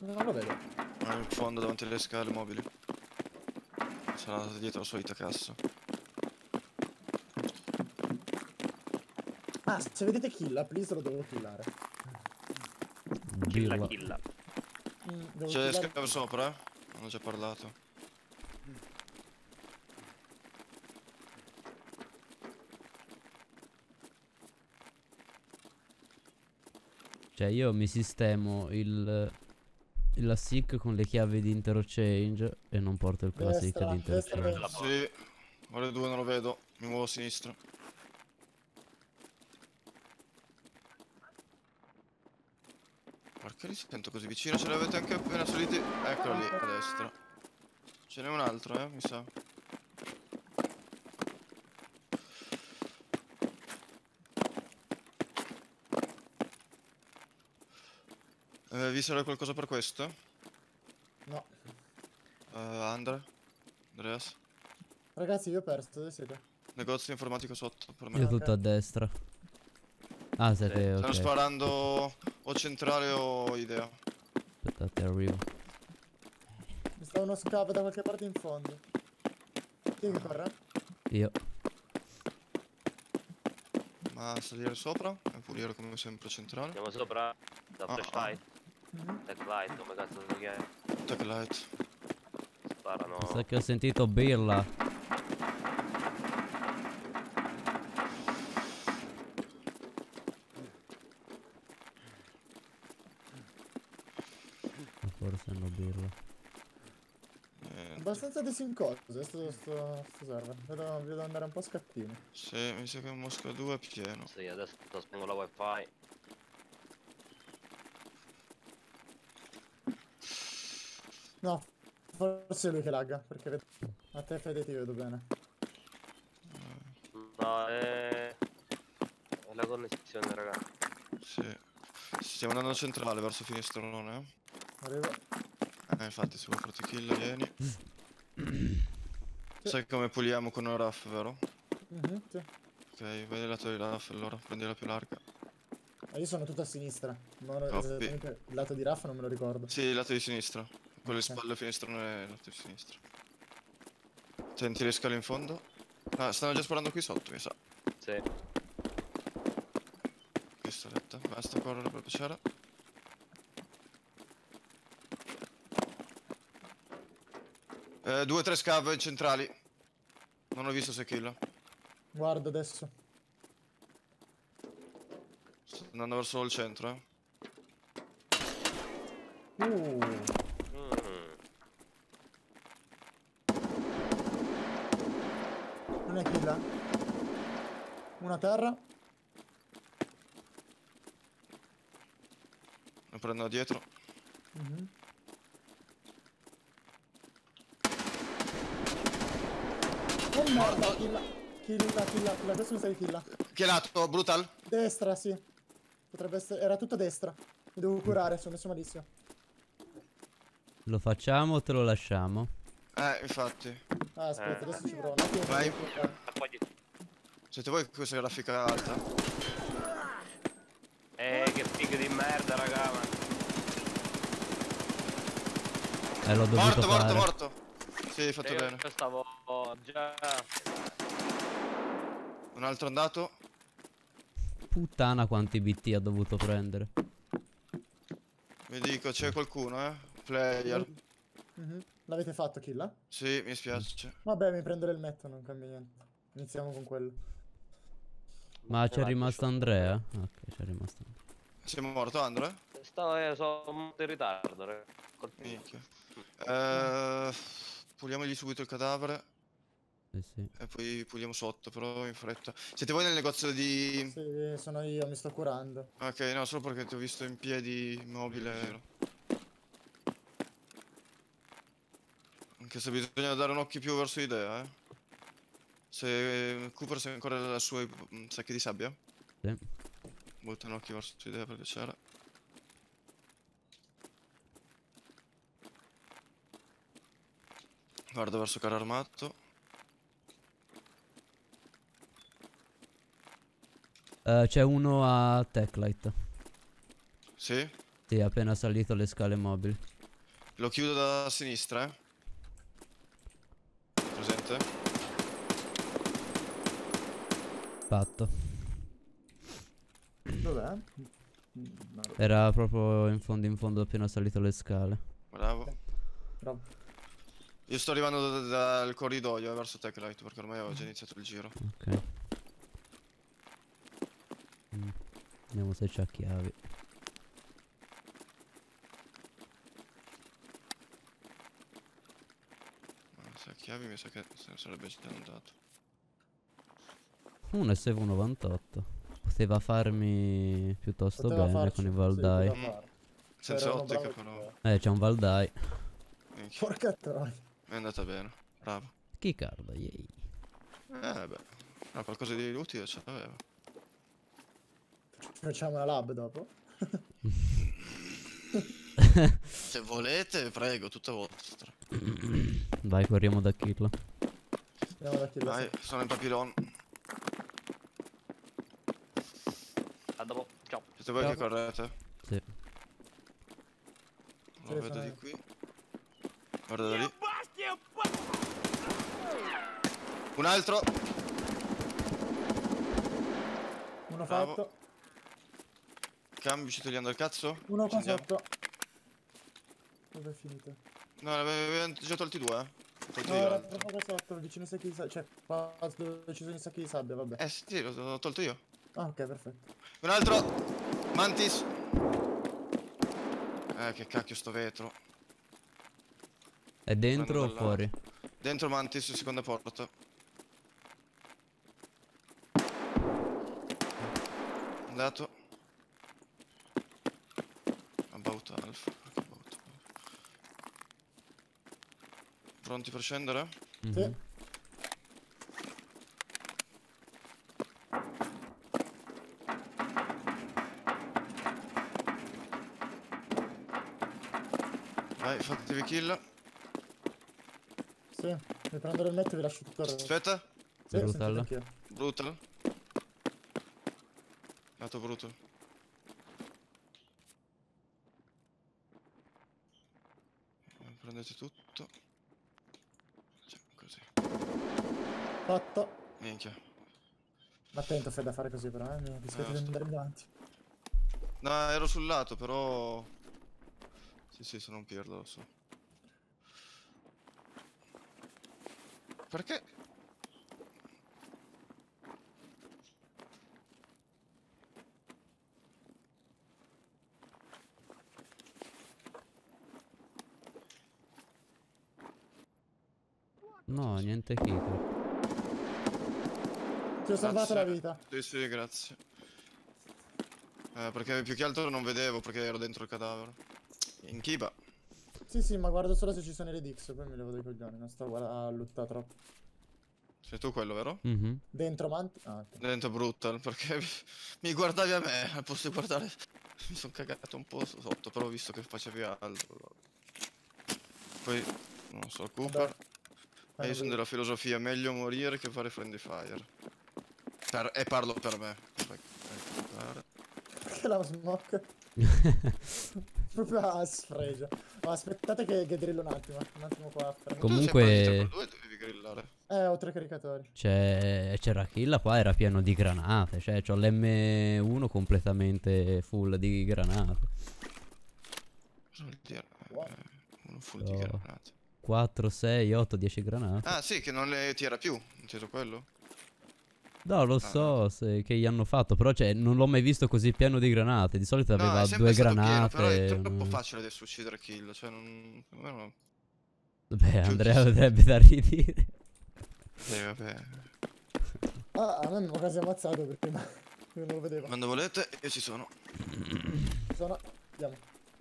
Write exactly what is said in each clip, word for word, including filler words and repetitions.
Non lo vedo. È in fondo davanti alle scale mobili. Sarà dietro la solita cassa. Ah, se vedete killa, please lo devo killare. Killa Birla. killa. Mm, devo C'è killare. scale sopra, eh? Non ho già parlato. Cioè io mi sistemo il la S I C con le chiavi di interchange e non porto il classic Destra, di destra, interchange. destra. Sì. Ora due non lo vedo. Mi muovo a sinistra. Perché li sento così vicino? Ce l'avete anche appena saliti? Eccolo lì, a destra. Ce n'è un altro, eh, mi sa. Eh, vi serve qualcosa per questo? No. Uh, Andre? Andreas? Ragazzi, io ho perso, dove siete? Negozio informatico sotto, per me. Io Ah, tutto ok. a destra. Ah, siete Stanno ok. sparando o centrale o idea. Aspettate, arrivo. Mi sta uno scavo da qualche parte in fondo. Chi è che corre? Io. Ma salire sopra e pulire come sempre centrale. Andiamo sopra. Da Ah, flashlight. Mhm. Tech light, come cazzo lo chiami? Tech light. Sparano. Sa che ho sentito Birla. Forse hanno Birla. Eh, Abbastanza disincoso, sto, sto, sto server. Vedo, vedo andare un po' a scattini. sì, mi sa che Mosca due è pieno. Sì, adesso spengo la wifi. No, forse è lui che lagga, perché ved- a te Fede ti vedo bene. No, è... è la connessione, raga. Sì. Stiamo andando centrale verso finestrone, eh. Arrivo. Eh, infatti, se vuoi farti kill, vieni. Sai come puliamo con un raff, vero? Mhm, sì. Ok, vai dal lato di raff, allora prendi la più larga. Ah, io sono tutto a sinistra. Non ho Copy. esattamente il lato di Raffa non me lo ricordo. Sì, il lato di sinistra. Con le Ok. spalle finestrone, il lato di sinistra. Senti le scale in fondo? Ah, stanno già sparando qui sotto, mi sa. Sì. Pistoletta, basta correre per piacere. Eh, due, tre scave centrali. Non ho visto se kill. Guardo adesso. Sto andando verso il centro, eh. Uh, Mm. non è kill. Una terra. Lo prendo dietro. Mhm. Oh merda, killa. Killa, killa, killa. Adesso mi sai killa. Chi è lato? Brutal? Destra, sì. Potrebbe essere. Era tutto a destra. Mi devo curare, sono messo malissimo. Lo facciamo o te lo lasciamo? Eh, infatti. Ah, aspetta, Eh. adesso ci provo. Un attimo. Vai. Ah, poi di... Siete voi questa grafica alta? Eh, che figa di merda, raga. Ma... Eh, l'ho dovuto Morto, fare. morto, morto. Sì, hai fatto io bene. stavo già... Un altro andato. Puttana quanti B T ha dovuto prendere. Vi dico, c'è qualcuno, eh. Player. Mhm. L'avete fatto, killa? Sì, mi spiace. Vabbè, mi prendo l'elmetto, non cambia niente. Iniziamo con quello. Ma c'è rimasto Andrea? Ok, c'è rimasto Andrea. Sei morto, Andre? Stavo, eh, sono molto in ritardo, raga. Colpito. Minchia. Eh, puliamogli subito il cadavere. Sì, sì. E poi puliamo sotto, però in fretta. Siete voi nel negozio di... Sì, sono io, mi sto curando. Ok, no, solo perché ti ho visto in piedi immobile. Anche se bisogna dare un occhio più verso idea, eh. Se Cooper sei ancora nella sua mm, sacche di sabbia, Sì. butta un occhio verso idea per piacere. Guarda verso carro armato. Eh, c'è uno a Techlight. Sì? Sì, appena salito le scale mobili. Lo chiudo da sinistra, eh. Presente? Fatto. Dov'è? Mm, no, Era proprio in fondo in fondo appena salito le scale. Bravo. bravo. Io sto arrivando da- dal corridoio eh, verso Techlight perché ormai ho già iniziato il giro. Ok. Mm. Vediamo se c'ha chiavi. Ma se ha chiavi mi sa che se ne sarebbe già andato. Un S V novantotto. Poteva farmi piuttosto Poteva bene farci- con i sì, Valdai. poteva farlo. Senza C'era uno ottica bravo però. che- Eh, c'è un Valdai. Minchia, Porca troia. è andata bene. Bravo. Chi carda, yay. Eh beh. Ah, qualcosa di utile ce l'aveva. Facciamo una lab dopo. Se volete, prego, tutta vostra. Vai, corriamo da Kill. Andiamo da chi la Vai, sono in papillon. A dopo, ciao. Siete voi Ciao. che correte? Sì. Lo Sì, vedo sono di io. qui. Guarda da lì. Un altro. Uno Bravo. fatto. Cambio, ci togliendo il cazzo? Uno Ci qua andiamo? sotto. Dove è finito? No, ne avevamo già tolti due, eh. Ho tolti No, io era l'altro. proprio qua sotto, vicino ai sacchi di sabbia. Cioè, qua dove ci sono i sacchi di sabbia, vabbè. Eh sì, l'ho l'ho tolto io. Ah, ok, perfetto. Un altro. Mantis. Eh, che cacchio sto vetro. È dentro o Prendo dal fuori? Dentro Mantis, seconda porta. Andato. About half. About. Pronti per scendere? Mhm. Sì. Vai, fatevi kill. Sì. Mi prendo il netto e vi lascio tutto il resto. Aspetta. Sì, Brutal. sentite anch'io. Brutal. Lato brutal. Prendete tutto. Cioè, così. Fatto. Minchia. Ma attento, fai da fare così però, eh. Mi rischiate di sto- andare davanti. No, ero sul lato, però... Sì, sì, sono un pirla, lo so. Perché? No, niente kill. Ti ho salvato la Grazie. vita. Sì, sì, grazie. Eh, perché più che altro non vedevo, perché ero dentro il cadavere. In kiba. Sì, sì, ma guardo solo se ci sono i Redix, poi mi levo dai coglioni, non sto guarda- a lottare troppo. Sei tu quello, vero? Mhm. Dentro Manti? Ah, ok. Dentro brutal, perché mi, mi guardavi a me, al posto di guardare... Mi sono cagato un po' sotto, però ho visto che facevi altro. Poi, non so, Cooper. Vabbè. E io sono della filosofia, meglio morire che fare friendly fire. Per- e parlo per me. Vai, vai, guarda. Perché la smoke? Proprio a sfregia. Ma aspettate che, che drillo un attimo, eh, un attimo qua. per- Com- Tu sei Comunque- partito per due, dovevi grillare. Eh, ho tre caricatori. C'è... C'era Kill qua, era pieno di granate. Cioè, c'ho l'emme uno completamente full di granate. Cosa vuol dire? Wow. Eh, uno full di Oh. granate. quattro, sei, otto, dieci granate. Ah sì, che non le tira più, inteso quello? No, lo Ah, so se, che gli hanno fatto, però cioè, non l'ho mai visto così pieno di granate. Di solito No, aveva è sempre due stato pieno, granate. però è troppo no. facile adesso uccidere kill, cioè non... secondo me no. Beh, Andrea Giusto. vedrebbe da ridire. Eh, vabbè. Ah, a me mi ha quasi ammazzato perché no, io non lo vedevo. Quando volete, io ci sono. Sono... Andiamo.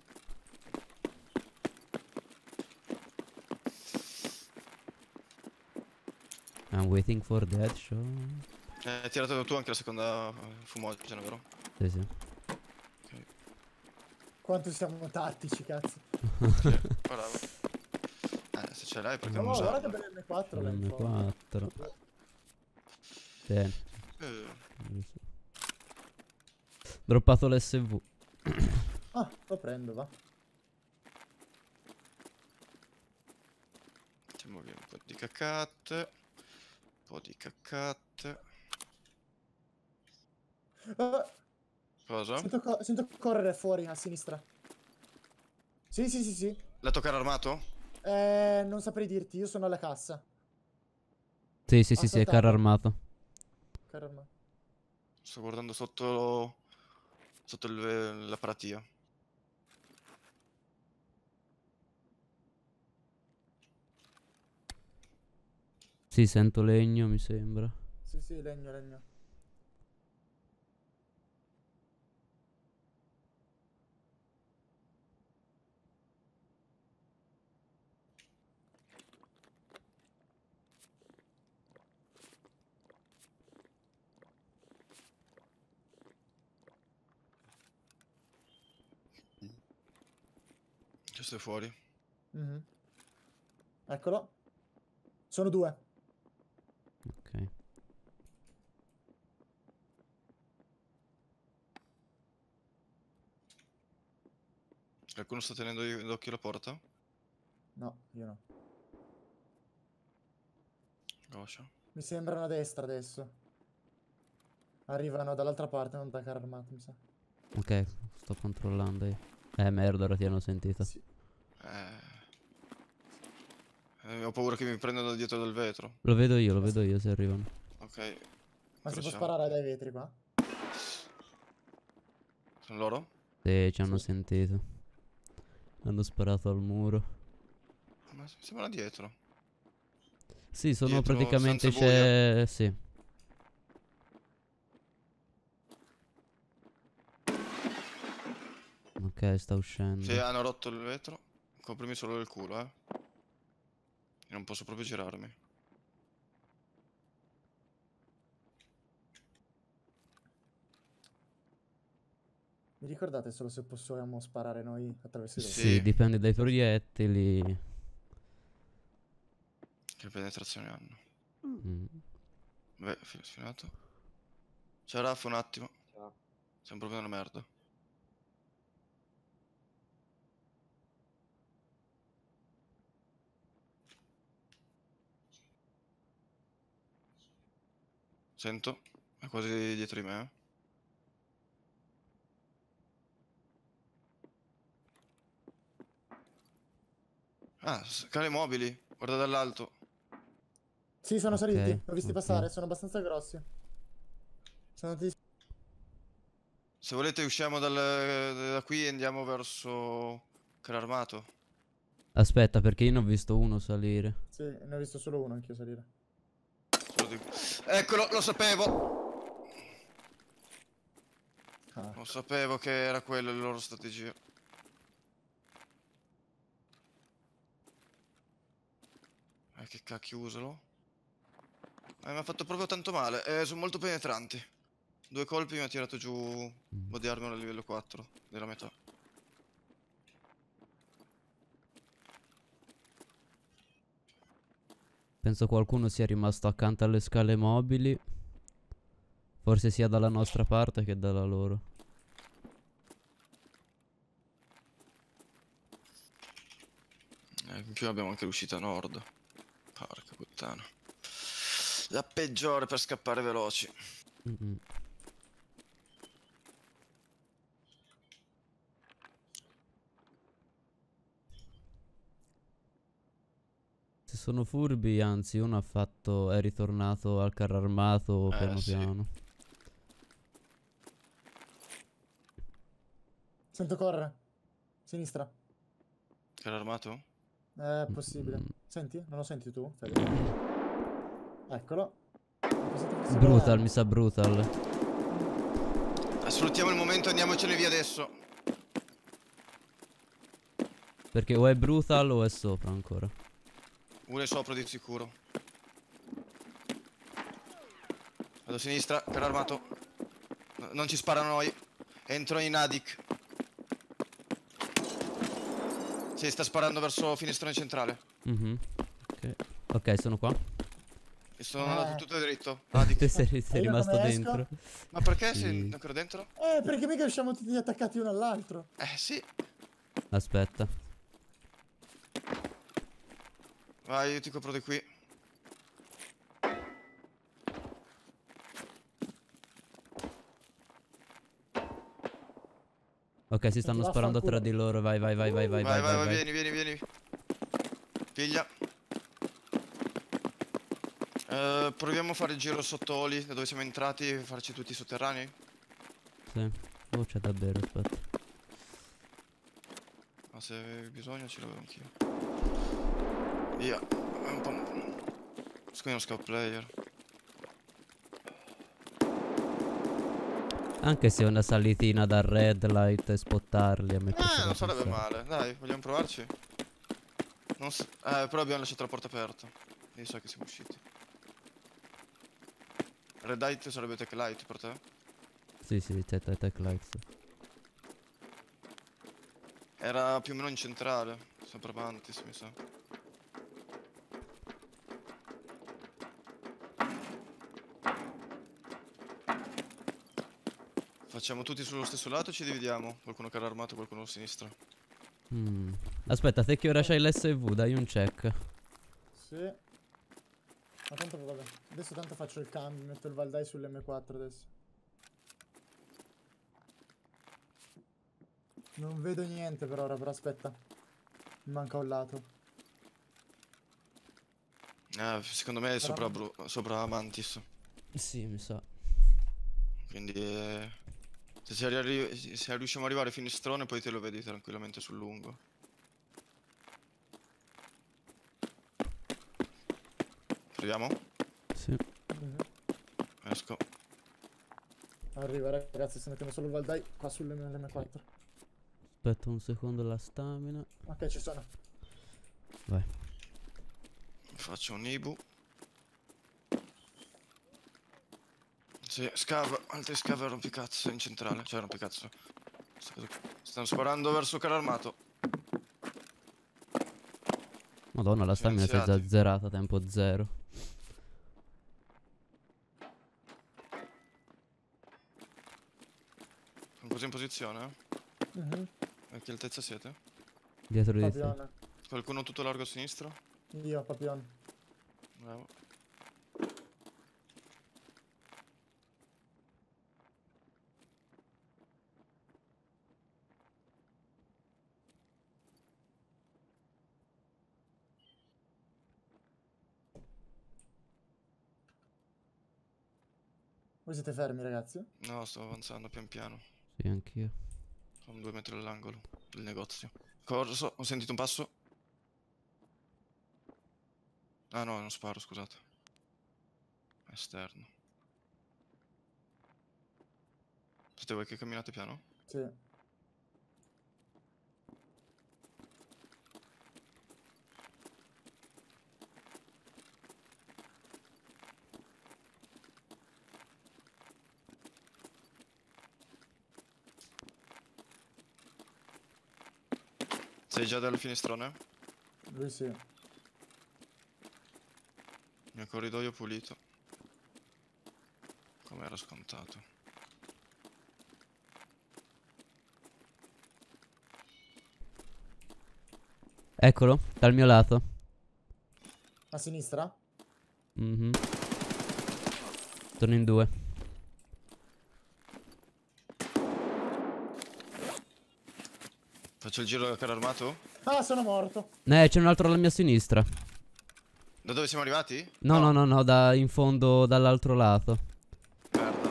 I'm waiting for that show. Eh, hai tirato tu anche la seconda eh, fumogena, vero? Sì, sì. Quanto siamo tattici, cazzo. Sì, bravo. Eh, se ce l'hai perché No, non guarda che usarla? bella M quattro là in M fondo. quattro. Bene. Eh, Droppato l'S V. Ah, lo prendo, va. Mettiamo via un po' di cacate. Un po' di cacate. Ah, Cosa? sento, co- sento correre fuori a sinistra. Sì, sì, sì, sì. Lato carro armato? Eh, non saprei dirti, io sono alla cassa. Sì, sì, Ha sì, sì, è carro saltato. armato. Carro armato. Sto guardando sotto... Sotto il- la paratia. Sì, sento legno, mi sembra. Sì, sì, legno, legno. Che stai fuori? Mhm. Eccolo. Sono due. Ok. Qualcuno sta tenendo d'occhio la porta? No, io no. Goscia. Mi sembrano a destra adesso. Arrivano dall'altra parte, non da carro armato, mi sa. Ok, sto controllando io. Eh, merda, ora ti hanno sentito. Sì. Eh... eh, ho paura che mi prendano da dietro del vetro. Lo vedo io, lo vedo io se arrivano. Ok. Ma si può incrociamo. sparare dai vetri qua? Sono loro? Sì, ci hanno Sì. sentito. Hanno sparato al muro. Ma mi sembrano dietro. Sì, sono Dietro, praticamente senza buia? c'è... Sì. Ok, sta uscendo. Sì, hanno rotto il vetro. Coprimi solo il culo, eh. Io non posso proprio girarmi. Mi ricordate solo se possiamo sparare noi attraverso i vetri? Sì. Sì, dipende dai proiettili. Che penetrazione hanno. Mm. Beh, fi- sfinato. Ciao Raffa, un attimo. Ciao. Siamo proprio nella merda. Sento. È quasi dietro di me, eh. Ah, scale mobili. Guarda dall'alto. Sì, sono Ok, saliti. Li ho visti ok. passare, sono abbastanza grossi. Sono andati... Se volete usciamo dal- da qui e andiamo verso carro armato. Aspetta, perché io ne ho visto uno salire. Sì, ne ho visto solo uno anch'io salire. Lo dico. Eccolo, lo sapevo. Ah. Lo sapevo che era quella la loro strategia. Eh, che cacchio usalo? Eh, mi ha fatto proprio tanto male. Eh, sono molto penetranti. Due colpi mi ha tirato giù un po' di armi a livello quattro, della metà. Penso qualcuno sia rimasto accanto alle scale mobili. Forse sia dalla nostra parte che dalla loro. Eh, in più abbiamo anche l'uscita nord. Porca puttana. La peggiore per scappare veloci. Mm-mm. Se sono furbi, anzi, uno ha fatto. È ritornato al carro armato Eh, piano sì. piano. Sento correre. Sinistra. Carro armato? È possibile. Mm. Senti? Non lo senti tu? Fede? Eccolo. Ho pensato fosse Brutal, quella- mi sa brutal. Sfruttiamo il momento e andiamocene via adesso. Perché o è brutal o è sopra ancora. Uno è sopra di sicuro. Vado a sinistra, carro armato. No- non ci sparano noi. Entro in Adik. Sì, sta sparando verso finestrone centrale. Mhm. Ok. Ok, sono qua. Mi sto andando Eh. tutto dritto. Te Adik. sei, sei io rimasto come dentro. Ma perché Sì. sei ancora dentro? Eh, perché mica siamo tutti attaccati uno all'altro. Eh sì. Aspetta. Vai, io ti copro di qui. Ok, si stanno sparando tra di loro. Vai, vai, vai, vai, vai, Vai, vai, vai, vai, vai. vieni, vieni, vieni. Piglia. Eh, proviamo a fare il giro sotto Oli, da dove siamo entrati, e farci tutti i sotterranei. Sì. Oh, c'è davvero, aspetta. Ma se hai bisogno ce l'avevo anch'io. Via. È un po'. Scusi uno scout player. Anche se una salitina dal red light e spottarli a me Eh, piacerebbe non sarebbe un sacco. male. Dai, vogliamo provarci? Non s- eh, però abbiamo lasciato la porta aperta. Io so che siamo usciti. Red light sarebbe tech light per te? Sì, sì, c'è tech tech lights. Era più o meno in centrale. Sempre avanti, se mi sa. Facciamo tutti sullo stesso lato o ci dividiamo? Qualcuno carro armato, qualcuno a sinistra. Mm. Aspetta, te che ora c'hai l'S V, dai un check. Sì. Ma tanto vabbè. Adesso tanto faccio il cambio, metto il Valdai sull'M quattro adesso. Non vedo niente per ora, però aspetta. Mi manca un lato. Eh, secondo me è sopra, Bru- sopra Mantis. Sì, mi sa. Quindi eh, se, ci arri- se riusciamo ad arrivare finestrone poi te lo vedi tranquillamente sul lungo. Proviamo? Sì. Mhm. Esco. Arriva ragazzi, sto mettendo solo il Valdai qua sull'M quattro. Aspetta un secondo la stamina. Ok, ci sono. Vai. Faccio un Ibu. Sì, scav, altri scav e rompicazzo in centrale. Cioè rompicazzo. Sta cosa qui. Stanno sparando verso il carro armato. Madonna, la stamina si è già Silenziati. zerata, tempo zero. Sono così in posizione? Eh? Mhm. A che altezza siete? Dietro di te. Papione. Qualcuno tutto largo a sinistra? Io, Papione. Bravo. Voi siete fermi ragazzi? No, sto avanzando pian piano. Sì, anch'io. Sono due metri dall'angolo del negozio. Corso, ho sentito un passo. Ah no, non sparo, scusate. Esterno. Siete voi che camminate piano? Sì. Sei già dal finestrone? Lui sì. Il mio corridoio pulito. Come era scontato. Eccolo, dal mio lato. A sinistra? Mhm. Sono in due. Faccio il giro del carro armato? Ah, sono morto. Eh, c'è un altro alla mia sinistra. Da dove siamo arrivati? No, no, no, no, da in fondo dall'altro lato. Merda.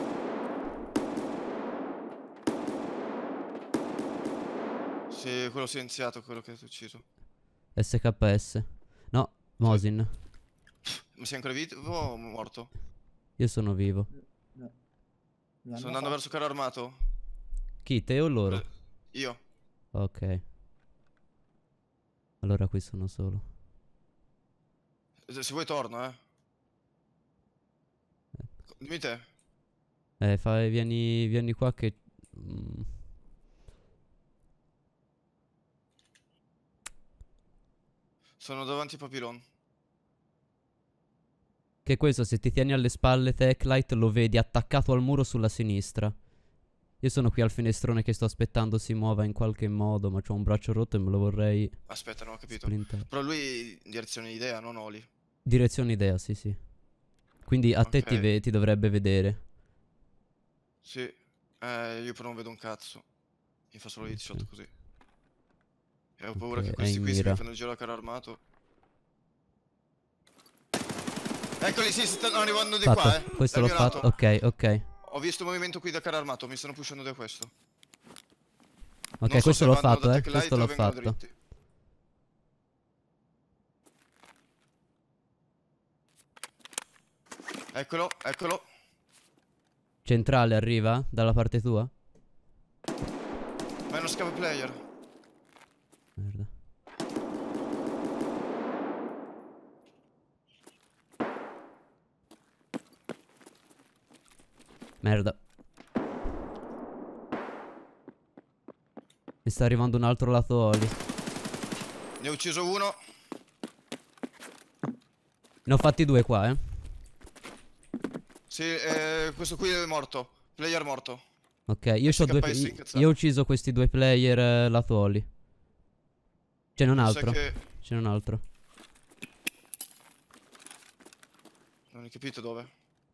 Sì, quello silenziato, quello che ti ho ucciso. S K S. No, Mosin. Ma sei ancora vivo o morto? Io sono vivo. No. Mi hanno Sto andando fatto. verso carro armato. Chi, te o loro? Eh, Io. Ok. Allora qui sono solo. Se se vuoi torno, eh. Dimmi te. Eh, fai, vieni, vieni qua che... mm, Sono davanti a Papillon. Che questo, se ti tieni alle spalle Techlight, lo vedi attaccato al muro sulla sinistra. Io sono qui al finestrone che sto aspettando si muova in qualche modo, ma c'ho un braccio rotto e me lo vorrei Aspetta, non ho capito. sprintare. Però lui in direzione idea, non Oli. Direzione idea, sì, sì. Quindi a te Ok. ti, ve- ti dovrebbe vedere. Sì. Eh, io però non vedo un cazzo. Mi fa solo headshot Ok. così. E ho paura Ok, che è questi in qui si mi mira. fanno il giro a carro armato. Eccoli, sì, si stanno arrivando di qua, Fatto, eh. questo Dal l'ho mio fatto. lato. Ok, ok. Ho visto un movimento qui da carro armato, mi stanno pushando da questo. Ok, Non so questo se l'ho vanno fatto, da eh. Tech Questo Light l'ho o vengono fatto. dritti. Eccolo, eccolo. Centrale arriva? Dalla parte tua? Ma è uno scavo player. Merda. Merda. Mi sta arrivando un altro lato Oli. Ne ho ucciso uno. Ne ho fatti due qua, eh. Sì, eh, questo qui è morto. Player morto. Ok, io, Questo c'ho due, K S io, incazzato. io ho ucciso questi due player eh, lato Oli. Ce n'è un Mi sa altro. che... Ce n'è un altro. Non hai capito dove.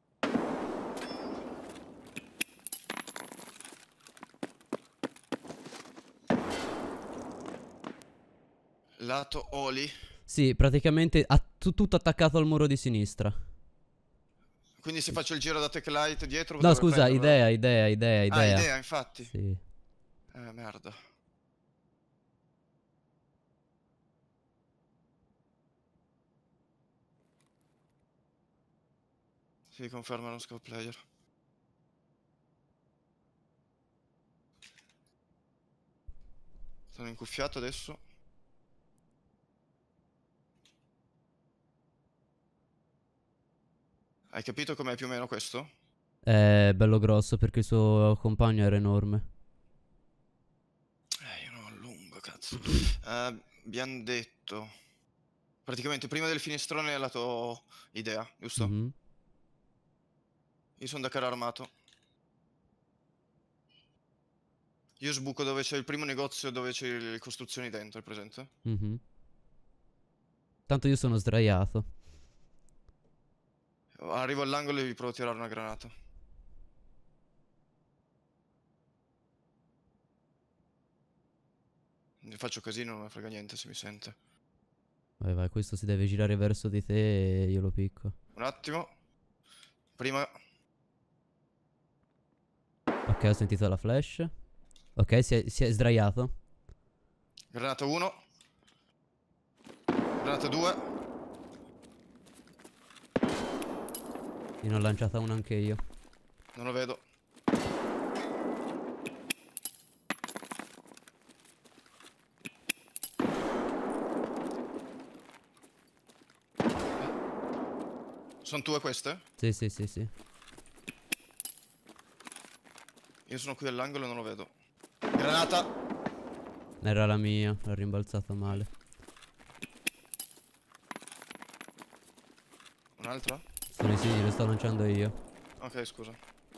Lato Oli. Sì, praticamente ha tu- tutto attaccato al muro di sinistra. Quindi se faccio il giro da Tech Light dietro No, dove scusa, prenderlo? idea, idea, idea, Ah, idea. idea, infatti. Sì. Eh, merda. Sì, conferma lo scope player. Sono incuffiato adesso. Hai capito com'è più o meno questo? È bello grosso perché il suo compagno era enorme. Eh, io non allungo, cazzo. Eh, abbiamo detto... Praticamente prima del finestrone è lato idea, giusto? Mhm. Io sono da carro armato. Io sbuco dove c'è il primo negozio, dove c'è le costruzioni dentro, è presente? Mhm. Tanto io sono sdraiato. Arrivo all'angolo e vi provo a tirare una granata. Ne faccio casino, non me frega niente se mi sente. Vai, vai, questo si deve girare verso di te e io lo picco. Un attimo. Prima... Ok, ho sentito la flash. Ok, si è, si è sdraiato. Granata uno. Granata due. Io ne ho lanciata una anche io. Non lo vedo. Sono tue queste? Sì, sì, sì, sì. Io sono qui all'angolo e non lo vedo. Granata. Era la mia, l'ho rimbalzata male. Un'altra? Sono i sì, lo sto lanciando io. Ok, scusa.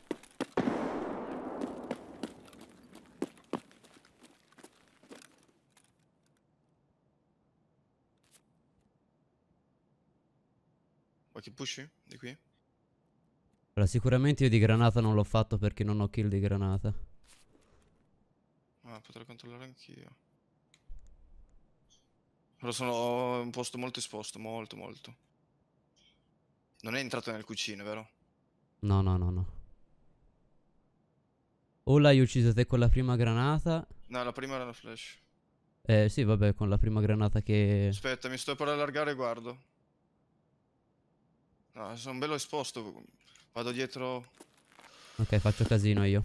Vuoi che pushi? Di qui? Allora, sicuramente io di granata non l'ho fatto perché non ho kill di granata. Ah, potrei controllare anch'io. Però sono in un posto molto esposto, molto molto. Non è entrato nel cucino, vero? No, no, no, no. O l'hai ucciso te con la prima granata. No, la prima era la flash. Eh sì, vabbè, con la prima granata che... Aspetta, mi sto per allargare e guardo. No, sono bello esposto. Vado dietro. Ok, faccio casino io.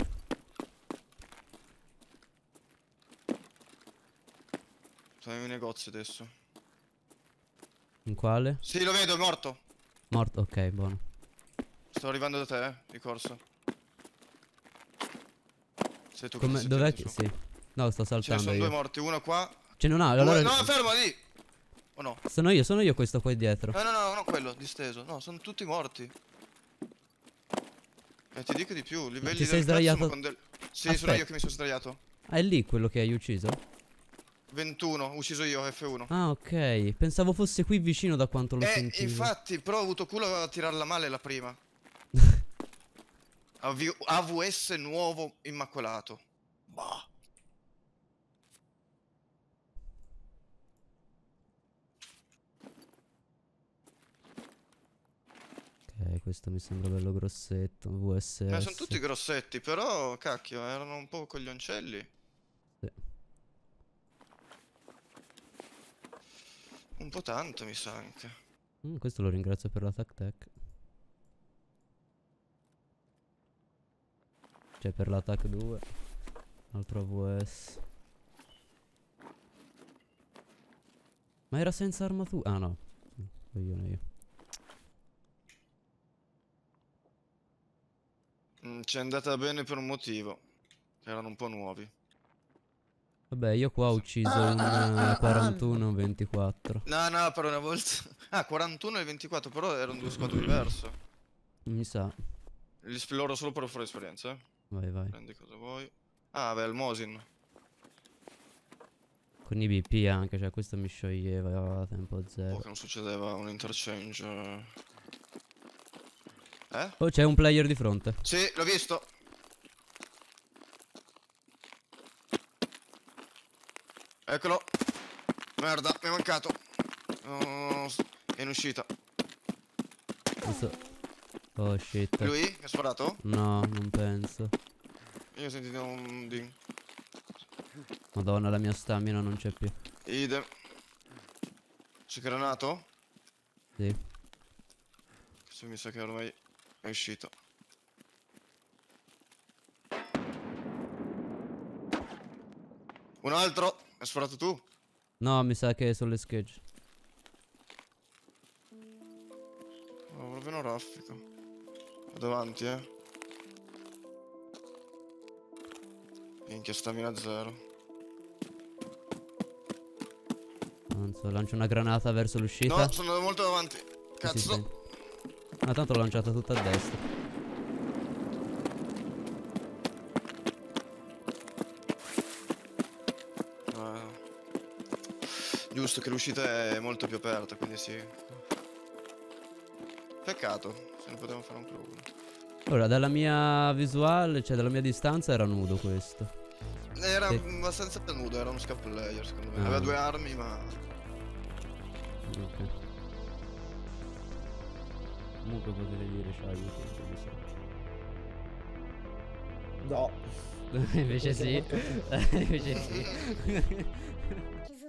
Sono in un negozio adesso. In quale? Sì, lo vedo, è morto. Morto, ok, buono. Sto arrivando da te, eh, di corsa. Sei tu che Come, ti dov'è senti che... su. Sì. No, sto Ce ne saltando sono due io. morti, uno qua. Ce n'è un altro, Due... allora... No, fermo lì! O no? Sono io, sono io questo qua dietro. No, no, no, no, quello, disteso. No, sono tutti morti. E ti dico di più, livelli ti sei del cazzo, sdraiato- ma con del... Sì, sono Aspetta. io che mi sono sdraiato. Ah, è lì quello che hai ucciso? ventuno, ucciso io, F uno. Ah, ok. Pensavo fosse qui vicino da quanto lo Eh, sentivo. infatti, però ho avuto culo a tirarla male la prima. A V- A V S nuovo immacolato. Bah. Ok, questo mi sembra bello grossetto. V S S. Eh, sono tutti grossetti, però, cacchio, erano un po' coglioncelli. Sì. Un po' tanto, mi sa anche. Mm, questo lo ringrazio per la tac tac. Cioè per la tac due. Altro V S. Ma era senza armatura. Ah no. Coglione io. Mm, ci è andata bene per un motivo. Che erano un po' nuovi. Vabbè, io qua ho ucciso un eh, quarantuno e un ventiquattro. No, no, per una volta. Ah, quarantuno e ventiquattro, però erano due squadre diverse. Mi sa. Li esploro solo per fare esperienza, eh. Vai, vai. Prendi cosa vuoi. Ah, beh, il Mosin. Con i B P anche, cioè questo mi scioglieva a tempo Oh, zero. che non succedeva un interchange. Eh? Oh, c'è un player di fronte. Sì, l'ho visto. Eccolo. Merda, mi è mancato. Oh, è in uscita. Questo... Oh shit. Lui? Mi ha sparato? No, non penso. Io ho sentito un ding. Madonna, la mia stamina non c'è più. Idem. C'è granato? Sì. Questo mi sa che ormai è uscito. Un altro? Hai sparato tu? No, mi sa che sono le schegge. Oh, proprio una raffica. Davanti, eh. Minchia, stamina zero. Avanzo, lancio una granata verso l'uscita. No, sono molto davanti. Sì, sì, Cazzo. sì. Ma tanto l'ho lanciata tutta a destra. Ah. Giusto che l'uscita è molto più aperta, quindi sì. Peccato, se ne potevamo fare un pro uno. Ora, dalla mia visuale, cioè dalla mia distanza era nudo questo. Era Sì. abbastanza nudo, era uno scap player secondo me. Ah. Aveva due armi, ma... Ok. Comunque potrei dire Shaggy, mi sa. No. Invece sì. Invece sì. Ci